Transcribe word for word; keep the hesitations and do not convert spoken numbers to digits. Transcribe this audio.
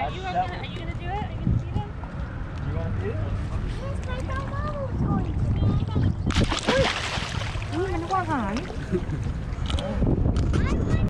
Are you gonna, are you gonna do it? Are you gonna feed him? Do you want to feed it? Yes, my mama was going to. นี่มันนึกว่าอาหาร